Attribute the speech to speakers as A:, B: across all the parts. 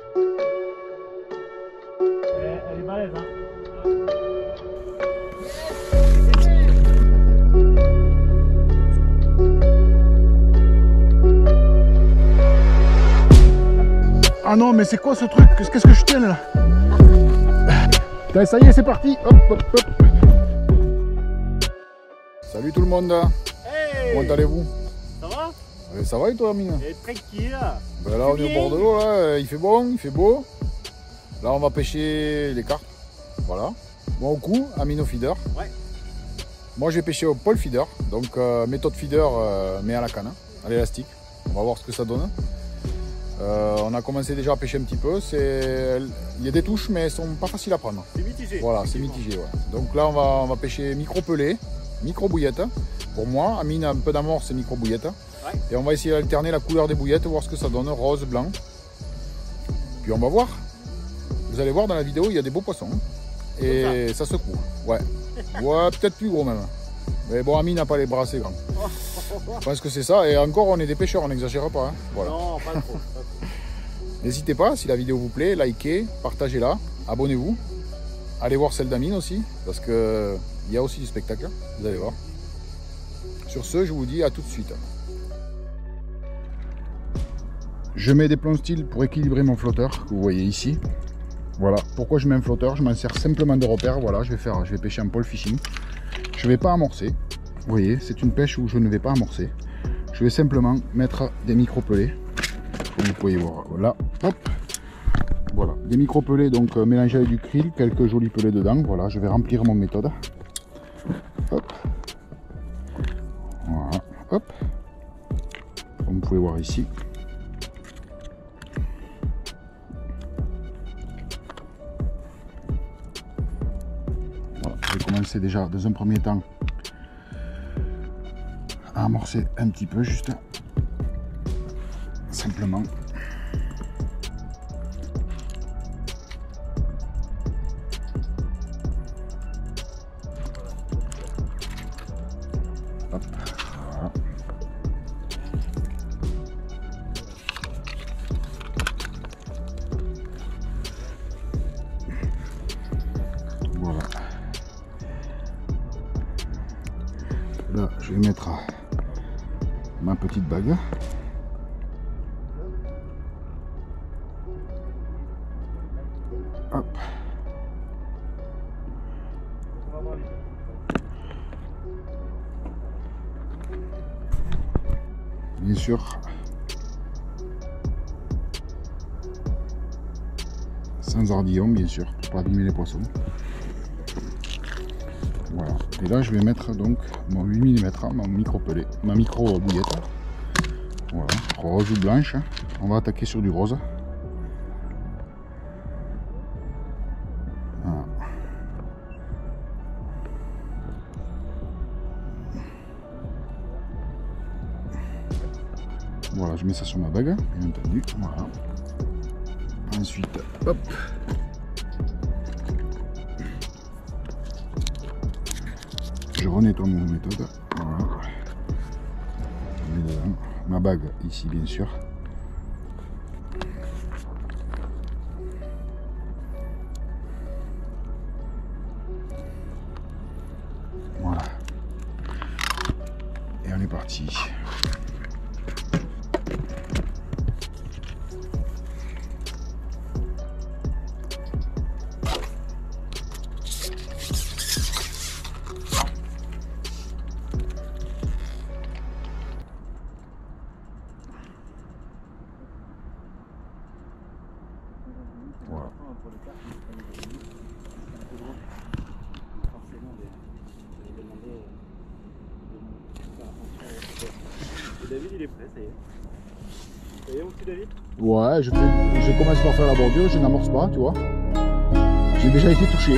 A: Elle est balèze, hein.
B: Ah non, mais c'est quoi ce truc? Qu'est-ce que je tiens là? Putain, ça y est, c'est parti. Hop, hop, hop. Salut tout le monde.
A: Hey,
B: comment allez-vous?
A: ça va?
B: Ça va et toi, Amine?
A: Et tranquille.
B: Ben là, on est au bord de l'eau, là. Il fait bon, il fait beau. Là, on va pêcher les carpes. Voilà. Moi au coup, Amine au feeder.
A: Ouais.
B: Moi, je vais pêcher au pole feeder. Donc, méthode feeder, mais à la canne, à l'élastique. On va voir ce que ça donne. On a commencé déjà à pêcher un petit peu. Il y a des touches, mais elles sont pas faciles à prendre.
A: C'est mitigé.
B: Voilà, c'est mitigé. Ouais. Donc là, on va pêcher micro-pelé, micro-bouillette. Pour moi, Amine a un peu d'amorce et micro-bouillette.
A: Ouais.
B: Et on va essayer d'alterner la couleur des bouillettes, voir ce que ça donne, rose, blanc. Puis on va voir. Vous allez voir dans la vidéo, il y a des beaux poissons. Et ça secoue. Ouais. Ouais, peut-être plus gros même. Mais bon, Amine n'a pas les bras assez grands. Je pense que c'est ça. Et encore, on est des pêcheurs, on n'exagère pas. Hein. Voilà.
A: Non, pas trop.
B: N'hésitez pas, si la vidéo vous plaît, likez, partagez-la, abonnez-vous. Allez voir celle d'Amine aussi, parce qu'il y a aussi du spectacle, vous allez voir. Sur ce, je vous dis à tout de suite. Je mets des plombs style pour équilibrer mon flotteur, que vous voyez ici. Voilà, pourquoi je mets un flotteur? Je m'en sers simplement de repère. Voilà, je vais pêcher en pole fishing. Je ne vais pas amorcer. Vous voyez, c'est une pêche où je ne vais pas amorcer. Je vais simplement mettre des micro-pelés. Comme vous pouvez voir, voilà, hop, voilà, des micro-pelés donc mélangés avec du krill, quelques jolis pelés dedans. Voilà, je vais remplir mon méthode. Hop, voilà, hop, comme vous pouvez voir ici. Voilà, je vais commencer déjà dans un premier temps à amorcer un petit peu juste. Simplement. Hop, voilà. Voilà. Là, je vais mettre ma petite bague. Hop. Bien sûr, sans ardillon, bien sûr, pour pas abîmer les poissons. Voilà. Et là, je vais mettre donc mon 8 mm, mon micro-pelé, ma micro-bouillette. Voilà, rose ou blanche. On va attaquer sur du rose. Voilà. Voilà, je mets ça sur ma bague, bien entendu. Voilà. Ensuite, hop. Je renettoie mon méthode. Voilà. Je mets dedans ma bague ici, bien sûr. Voilà. Et on est parti. Voilà.
A: David, il est prêt, ça y est. Ça y est, mon petit David?
B: Ouais, je commence par faire la bordure, je n'amorce pas, tu vois. J'ai déjà été touché.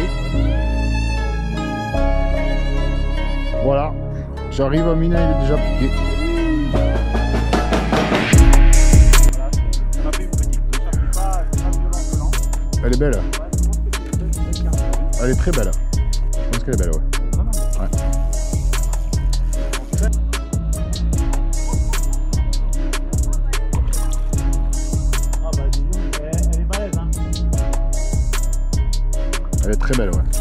B: Voilà. J'arrive à Mina, il est déjà piqué.
A: On a fait une petite touche, ça fait pas violent.
B: Elle est belle.
A: Ouais, je pense que c'est une belle carte.
B: Elle est très belle. Je pense qu'elle est belle, ouais.
A: Vraiment.
B: Ouais.
A: Ah bah dis donc, elle est balèze.
B: Elle est très belle, ouais.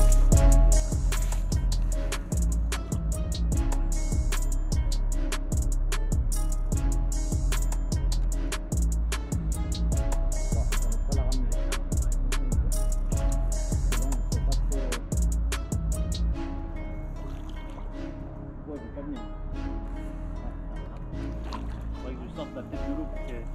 A: Faudrait que je sorte la tête de l'eau pour qu'elle...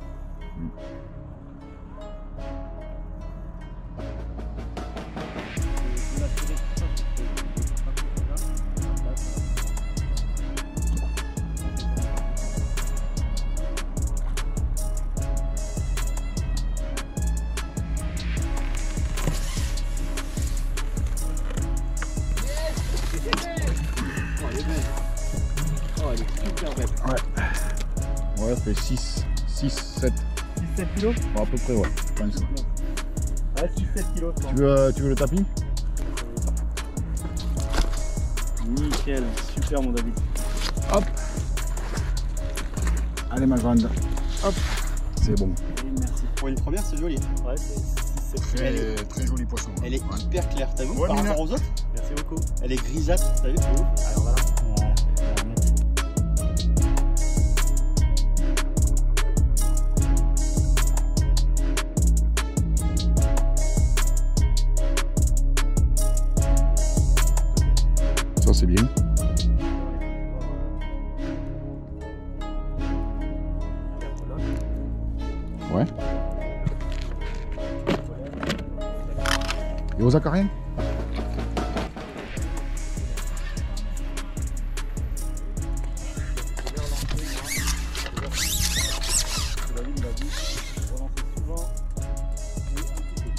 A: Oh, elle est super belle.
B: Ouais. Ouais, ça fait 6, 7.
A: 17 kilos?
B: Bon, à peu près, ouais. Je pense.
A: Ouais, 17 kilos.
B: Tu veux le tapis?
A: Nickel, super mon David.
B: Hop. Allez ma grande. Hop. C'est bon.
A: Merci.
C: Pour une première, c'est joli.
A: Ouais, c'est
B: Très joli poisson.
C: Elle est hyper claire, t'as vu,
B: Ouais,
C: par
B: Mina.
C: rapport aux autres?
A: Merci beaucoup.
C: Elle est grisâtre, t'as vu, c'est ouf.
A: Alors voilà. Voilà, on va la mettre.
B: Ça c'est bien. Ouais. Et aux acariens?
A: David il a dit relancer souvent et un petit peu.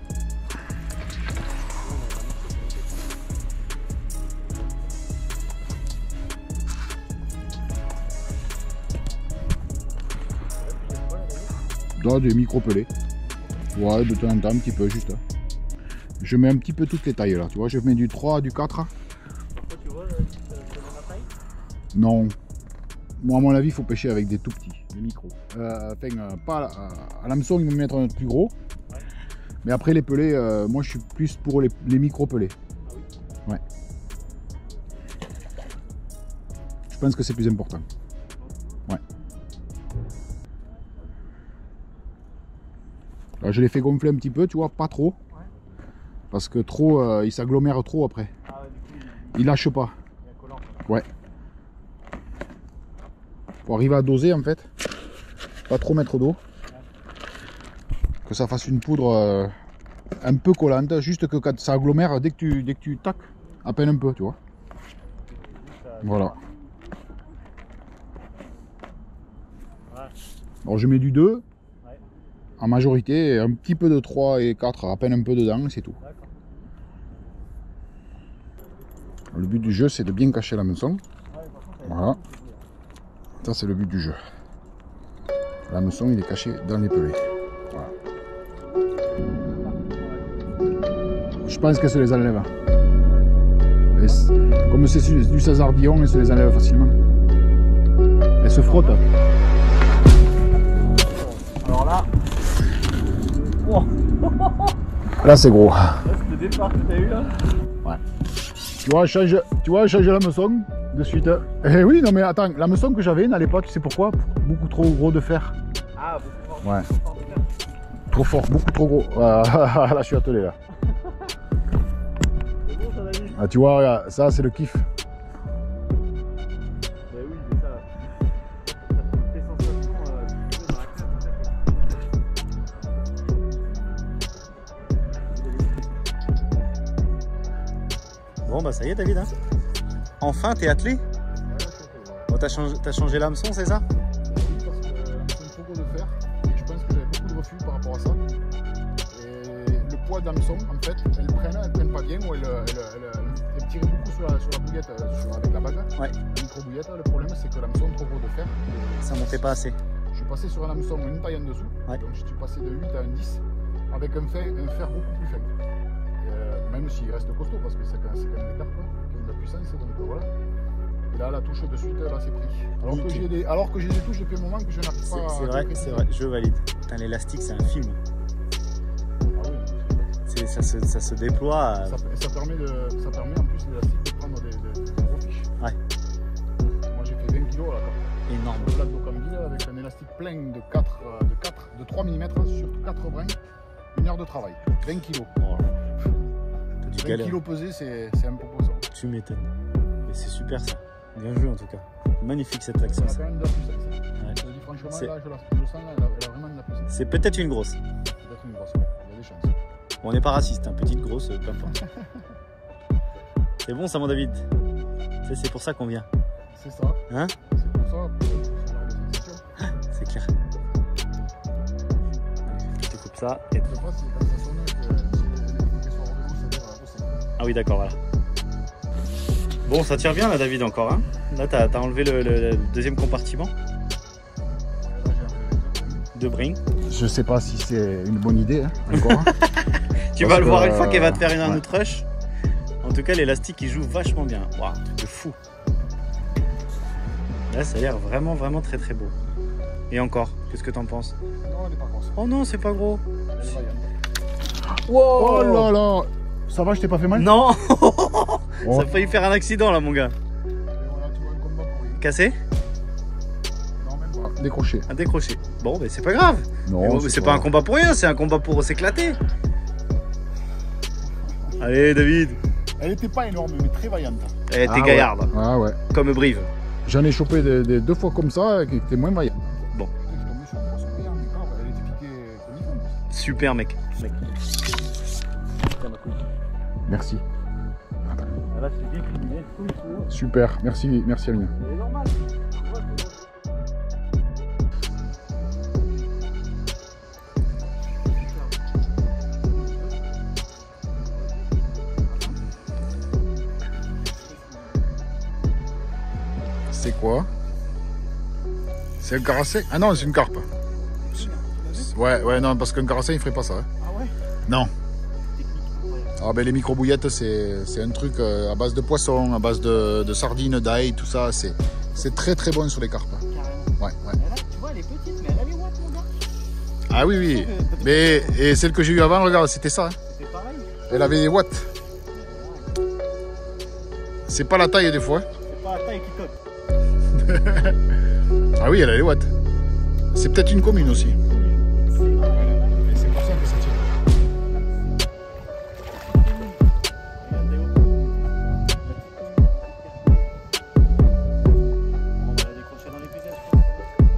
B: Là, des micro-pelés. Ouais, de temps en temps, un petit peu, juste. Je mets un petit peu toutes les tailles là, tu vois. Je mets du 3, du 4.
A: Toi tu vois, c'est dans la taille?
B: Non. Moi, à mon avis, il faut pêcher avec des tout petits, des micros. Pas à l'hameçon, ils vont me mettre un plus gros.
A: Ouais.
B: Mais après, les pelés, moi, je suis plus pour les micro-pelés.
A: Ah oui?
B: Ouais. Je pense que c'est plus important. Ouais. Là, je les fais gonfler un petit peu, tu vois, pas trop.
A: Ouais.
B: Parce que trop, ils s'agglomèrent trop après.
A: Ah ouais, du coup
B: Ils lâchent pas.
A: il y a collant.
B: Ouais. Faut arriver à doser en fait. Pas trop mettre d'eau. Que ça fasse une poudre un peu collante. Juste que quand ça agglomère, dès que tu tac, à peine un peu, tu vois. Voilà.
A: Ouais.
B: Alors je mets du 2.
A: Ouais.
B: En majorité, un petit peu de 3 et 4, à peine un peu dedans, et c'est tout.
A: D'accord.
B: Le but du jeu, c'est de bien cacher l'hameçon.
A: Ouais, par contre, elle est
B: Voilà.
A: beaucoup plus dure.
B: Ça, c'est le but du jeu. L'hameçon, il est caché dans les pelés. Voilà. Je pense qu'elle se les enlève. Comme c'est du Césardillon, elle se les enlève facilement. Elle se frotte.
A: Alors là, oh,
B: Là, c'est gros.
A: là c'est le départ que t'as eu là.
B: Ouais. Tu vois, je change l'hameçon de suite. Eh oui, non mais attends, l'hameçon que j'avais n'allait pas, tu sais pourquoi? Beaucoup trop gros de fer.
A: Ah, beaucoup fort.
B: Ouais.
A: Beaucoup fort de fer.
B: Trop fort, beaucoup trop gros. Là, je suis attelé là.
A: C'est bon ça David?
B: Ah, tu vois, regarde, ça, c'est le kiff.
A: Bah oui, mais ça, toutes tes sensations dans la cave.
C: Bon, bah ça y est, David. Hein. Enfin, t'es attelé. Bon, t'as changé l'hameçon, c'est ça?
B: Oui, parce que c'est trop gros de fer. Et je pense que j'avais beaucoup de refus par rapport à ça. Et le poids d'hameçon, en fait, elles prennent pas bien, ou elles tiraient beaucoup sur la bouillette avec la bague.
C: Ouais.
B: La micro-bouillette, le problème c'est que l'hameçon est trop gros de fer.
C: Ça montait pas assez.
B: Je suis passé sur un hameçon une taille en dessous,
C: Ouais.
B: donc je suis passé de 8 à un 10, avec un fer beaucoup plus fin. Même s'il reste costaud, parce que c'est quand même des carpes qui ont de la puissance, donc voilà. Et là, la touche de suite, là c'est pris. Alors que j'ai des touches depuis un moment que je n'arrive pas à...
C: C'est vrai, je valide. Putain, l'élastique, c'est un film.
B: Ah oui,
C: C'est ça se déploie.
B: Ça permet en plus l'élastique de prendre des gros fiches.
C: Ouais.
B: Moi j'ai fait 20 kg là.
C: Énorme.
B: Un plat de Docamville avec un élastique plein de 3 mm sur 4 brins. 1 heure de travail. 20 kg.
C: Oh.
B: 20 kg pesés, c'est un proposant.
C: Tu m'étonnes. Mais c'est super ça. Bien joué en tout cas. Magnifique cette action.
B: Elle a quand même de la puissance.
C: Ouais.
B: Je dis franchement, là, je le sens, elle a vraiment de la puissance.
C: C'est peut-être une grosse.
B: Peut-être une grosse, ouais. Il y a des chances.
C: Bon, on n'est pas raciste, hein. Petite, grosse, peu importe. C'est bon ça mon David. C'est pour ça qu'on vient.
B: C'est ça.
C: Hein?
B: C'est pour ça, pour ce genre de sensation.
C: C'est clair. Je te coupe ça. Et...
B: Je sais pas si quand ça sonne que si les soirs de l'eau, c'est-à-dire au sein.
C: Ah oui d'accord, voilà. Bon, ça tire bien là David encore. Hein. Là, t'as enlevé le deuxième compartiment.
B: Là, j'ai enlevé
C: De bring.
B: Je sais pas si c'est une bonne idée, hein, encore.
C: Tu vas le voir une fois qu'elle va te faire un autre rush. En tout cas, l'élastique il joue vachement bien. Waouh, truc de fou. Là, ça a l'air vraiment, vraiment très très beau. Et encore, qu'est-ce que t'en penses?
B: Non, elle est pas grosse.
C: Oh non, c'est pas gros.
B: Elle est vaillante.
C: Wow.
B: Oh là là. Ça va, je t'ai pas fait mal?
C: Non.
B: Oh.
C: Ça a failli faire un accident là, mon gars.
B: Et voilà, tu vois, un combat pour lui.
C: Cassé?
B: Non, même pas. Décroché.
C: Un décroché. Bon, mais c'est pas grave.
B: Non,
C: C'est pas un combat pour rien, c'est un combat pour s'éclater. Allez, David.
B: Elle était pas énorme, mais très vaillante.
C: Eh, t'es gaillarde.
B: Ouais. Ah ouais.
C: Comme Brive.
B: J'en ai chopé deux fois comme ça, qui étaient moins vaillantes.
C: Bon.
B: Je suis tombé sur une grosse paire, mais grave, elle était piquée comme il faut.
C: Super, mec.
B: Merci.
C: Là, c'est bien criminel,
B: Super, merci, merci Amine.
C: C'est normal.
B: C'est quoi? C'est un carassé? Ah non, c'est une carpe. Ouais, non, parce qu'un carassé, il ferait pas ça. Hein.
C: Ah ouais?
B: Non. Ah ben les micro-bouillettes, c'est un truc à base de poisson, à base de sardines, d'ail, tout ça. C'est très très bon sur les carpes.
C: Carrément.
B: Ouais.
C: Elle a, tu vois, elle est petite, mais elle a les watts, mon gars.
B: Ah oui. Mais et celle que j'ai eue avant, regarde, c'était ça. Hein.
C: C'était pareil.
B: Elle avait des watts. C'est pas la taille des fois.
C: C'est pas la taille qui cote.
B: Ah oui, elle a les watts. C'est peut-être une commune aussi. Et c'est pour ça que ça tire.
C: On va la décrocher dans l'épisode, je pense.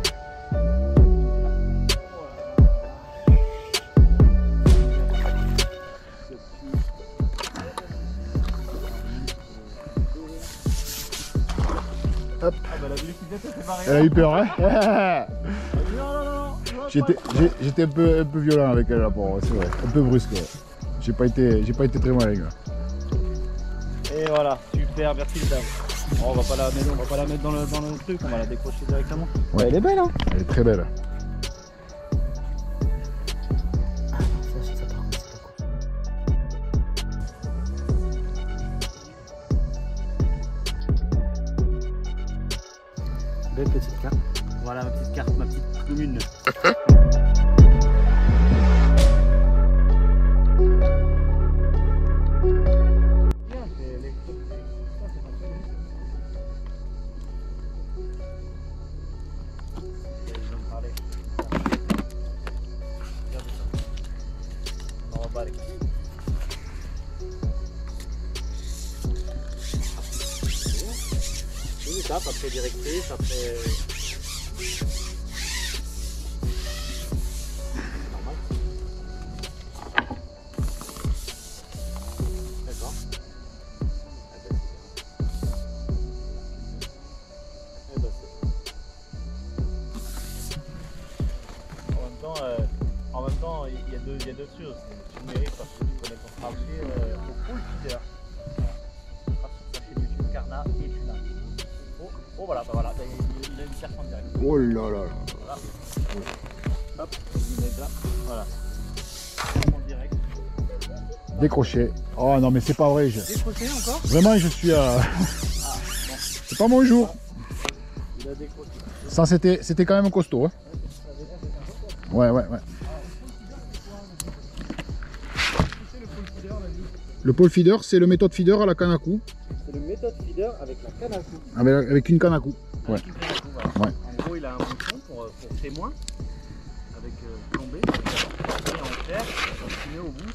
B: Hop.
C: Ah bah la l'épisode, c'est pareil.
B: Elle a eu peur, hein.
C: Non.
B: J'étais un peu violent avec elle là, c'est vrai. Un peu brusque. Ouais. J'ai pas été très malin, gars.
C: Et voilà, super, merci les dames. Bon, on va pas la mettre dans le truc, on va la décrocher directement.
B: Ouais.
C: Elle est belle, hein.
B: Elle est très belle.
C: Belle petite carte. Voilà ma petite carte, ma petite commune. Après directrice, après... Normal. D'accord. En même temps, il y a deux choses. Tu mérites parce que tu connais ton marché au full feeder. Sur sa chaîne YouTube, Carna et Tuna. Oh voilà, bah voilà, il a une carte en direct.
B: Oh là là.
C: Voilà. Hop, il est là. Voilà. En direct.
B: Décroché. Oh non, mais c'est pas vrai.
C: Décroché encore?
B: Vraiment, je suis à.
C: Ah, bon.
B: C'est pas mon jour.
C: Il a décroché.
B: Ça, c'était quand même costaud. Hein. Ouais. Le pole feeder, c'est le méthode feeder à la canne à coups.
A: C'est le méthode feeder avec la canne à coups.
B: Avec une canne à coups. Ouais.
C: Avec une canne à coups, voilà.
B: Ouais.
C: En gros, il a un bouchon pour témoin avec plombé. Et en fer, ce qu'il met au bout,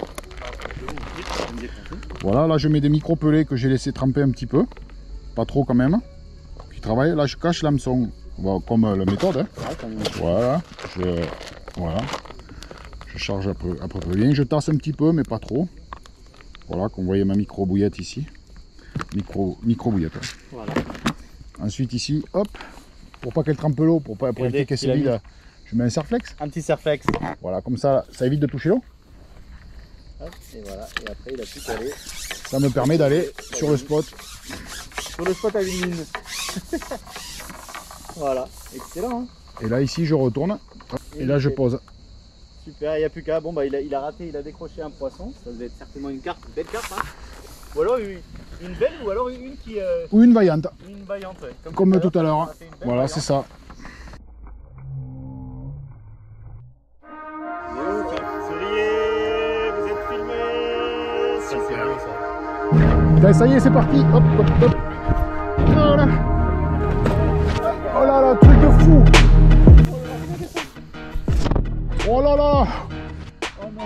C: c'est
B: Voilà, là je mets des micro-pelés que j'ai laissé tremper un petit peu. Pas trop quand même. Qui travaille. Là je cache l'hameçon. Bon, comme la méthode. Hein. Voilà. Voilà. Je charge à peu près bien. Je tasse un petit peu, mais pas trop. Voilà, comme vous voyez ma micro-bouillette ici. Micro-bouillette. Ouais.
C: Voilà.
B: Ensuite ici, hop, pour pas qu'elle trempe l'eau, pour éviter qu'elle se vide, je mets un serflex.
C: Un petit serflex.
B: Voilà, comme ça évite de toucher l'eau.
C: Et voilà, et après il a plus qu'à aller.
B: Ça me permet d'aller sur le spot.
C: Sur le spot à une mine. Voilà, excellent. Hein,
B: et là ici je retourne, et là je pose.
C: Super, il n'y a plus qu'à. Bon bah il a raté, il a décroché un poisson. Ça devait être certainement une carte, une belle carte. Hein. Ou alors une belle, ou alors une qui...
B: Ou une vaillante.
C: Une vaillante, ouais.
B: Comme tout à l'heure. Voilà, c'est ça.
A: Souriez, vous êtes filmés. Ça c'est beau ça.
B: Ben, ça y est, c'est parti. Hop, hop, hop. Voilà. Oh là là, truc de fou. Oh là là.
C: Oh non.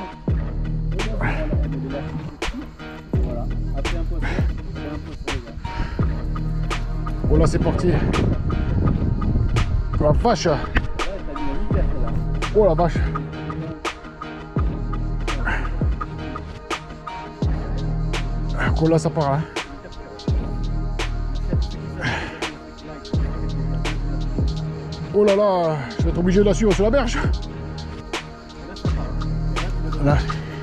C: Voilà, après un poisson, les gars.
B: Oh là, c'est parti. La vache.
C: Ouais, t'as mis la vitesse là.
B: Oh la vache. Oh là, ça part là. Oh là là, je vais être obligé de la suivre sur la berge. Là.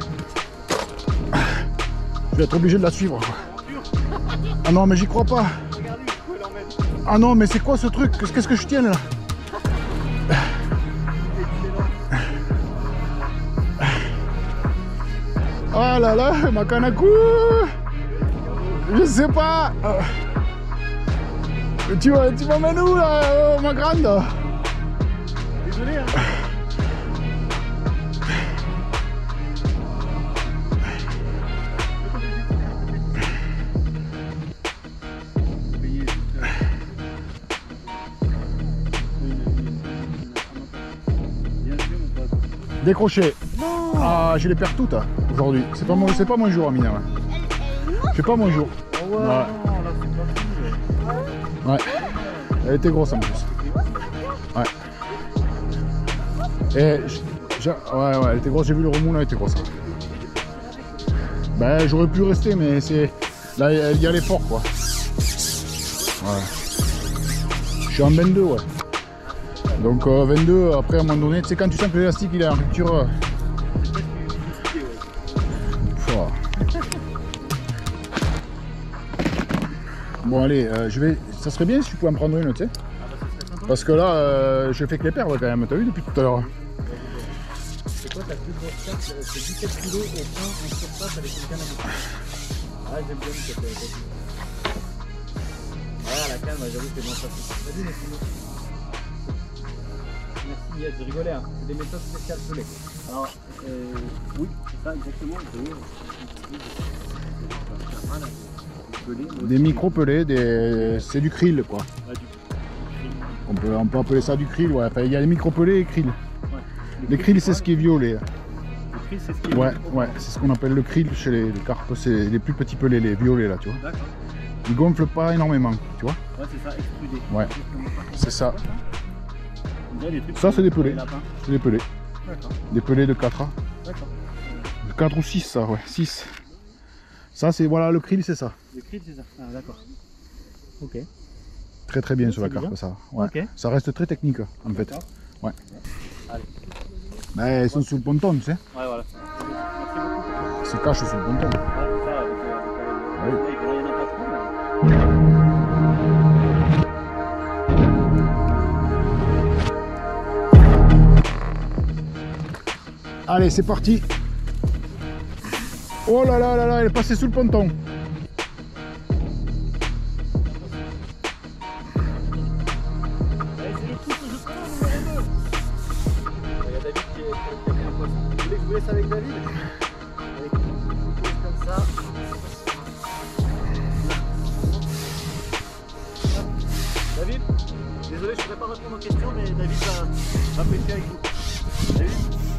B: Je vais être obligé de la suivre. Ah non, mais j'y crois pas. Ah non, mais c'est quoi ce truc? Qu'est-ce que je tiens là? Ah là là, ma canne à coups. Je sais pas. Tu m'emmènes où là, ma grande?
C: Désolé hein.
B: Décroché. Non. Ah, je les perds toutes aujourd'hui. C'est pas mon jour, Amina. Ouais. C'est pas mon jour.
C: Oh ouais,
B: Ouais.
C: non, là c'est pas fou.
B: Ouais. Elle était grosse en plus. Ouais. Et ouais, elle était grosse. J'ai vu le remous là, elle était grosse. Ben, j'aurais pu rester, mais c'est là, il y a l'effort quoi. Ouais. Je suis en 22, ouais. Donc 22, après à un moment donné, tu sais quand tu sens que l'élastique il est en rupture. Bon allez, ça serait bien si tu pouvais en prendre une, tu sais. Parce que là, je fais que les perdre quand même, t'as vu depuis tout à l'heure.
C: C'est quoi ta plus grosse carte? C'est 17 kg au point en surface avec une canne à coups. Ah j'aime bien cette carte. Voilà la canne, j'avoue que c'est moins facile. Vas-y mais c'est bon. Merci Yed, je rigolais, hein. C'est des méthodes spéciales pelées. Alors,
A: Oui, c'est ça exactement.
B: Des micro-pelés, c'est du krill quoi.
A: Ouais,
B: On peut appeler ça du krill, ouais. Enfin, il y a les micro-pelés et krill.
A: ouais.
B: Les krill c'est ce qui est violet.
A: Le krill, c'est ce qui est
B: Ouais, c'est ce qu'on appelle le krill chez les carpes, c'est les plus petits pelés, les violets là, tu vois.
A: D'accord.
B: Ils gonflent pas énormément, tu vois.
A: Ouais, c'est ça, extrudé.
B: Ouais, c'est ça.
A: On dirait des trucs
B: Ça, c'est des pelés.
A: les lapins.
B: C'est des pelés.
A: D'accord.
B: Des pelés de 4
A: D'accord.
B: 4 ou 6 ça, ouais, 6. Ça c'est, voilà, le krill c'est ça.
A: Le krill, c'est ça. Ah, d'accord. Ok.
B: Très très bien
A: Ouais,
B: sur la
A: c'est
B: carpe
A: bien.
B: ça. Ouais.
A: Ok.
B: Ça reste très technique en fait.
A: D'accord.
B: Ouais.
A: Allez.
B: Ben, ils sont sous le ponton, tu sais.
A: Ouais, voilà. Merci beaucoup.
B: Ils se cachent sous le ponton.
A: Ouais, ça, avec
B: Oui.
A: il y en a pas trop, mais...
B: Allez, c'est parti. Oh là là là là, elle est passée sous le ponton.
A: Allez, c'est le coup que je prends, numéro 2. Il y a David qui a fait un poisson. Vous voulez que je vous laisse avec David? Avec une pose comme
C: ça. David, désolé, je ne pourrais pas répondre aux questions, mais David va pêcher avec vous. David.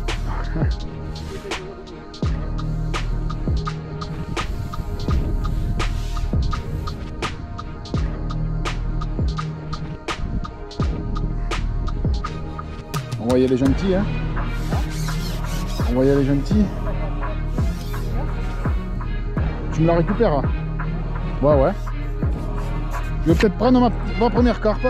B: On va y aller gentil, hein. On va y aller gentil. Tu me la récupères, hein? Ouais, ouais. Je vais peut-être prendre ma première carpe.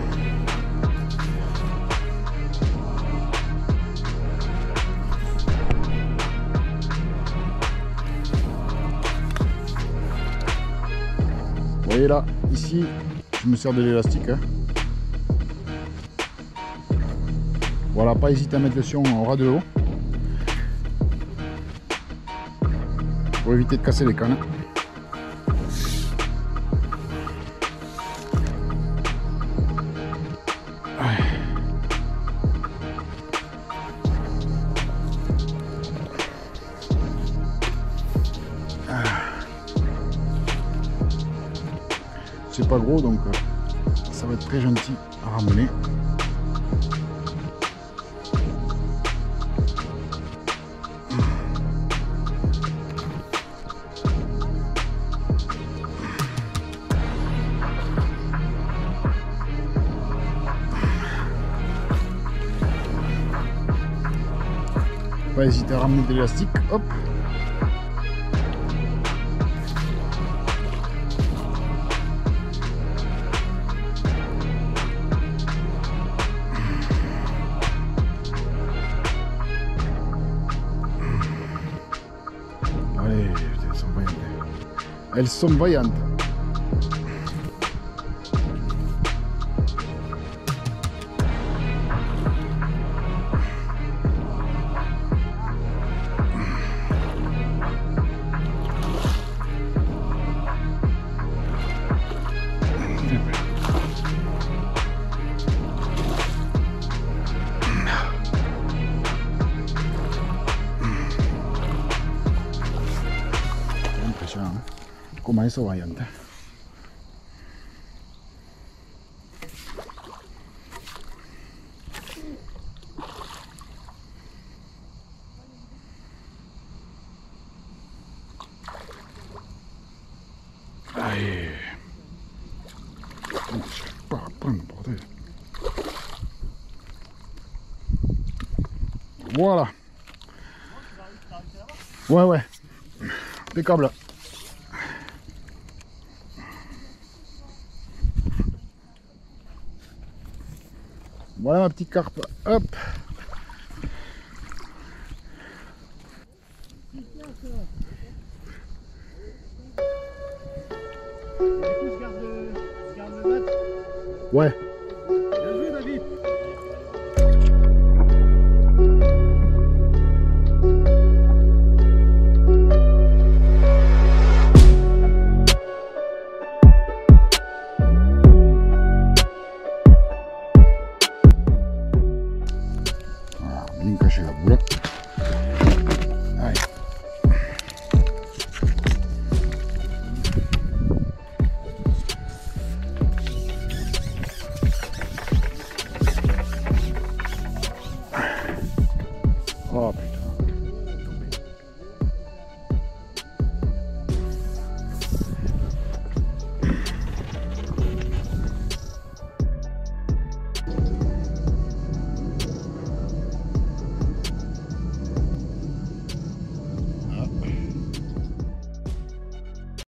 B: Vous voyez là, ici, je me sers de l'élastique, hein. Voilà, pas hésiter à mettre le sion au ras de l'eau pour éviter de casser les cannes. C'est pas gros, donc ça va être très gentil à ramener. Pas hésiter à ramener de l'élastique, hop. Allez, elles sont vaillantes. Elles sont vaillantes. Comment elles sont vaillantes. Allez. Je n'arrive pas à prendre, bordel. Voilà. Ouais, ouais. Impeccable. Voilà ma petite carpe, hop.
C: Du coup, je garde le mat.
B: Ouais.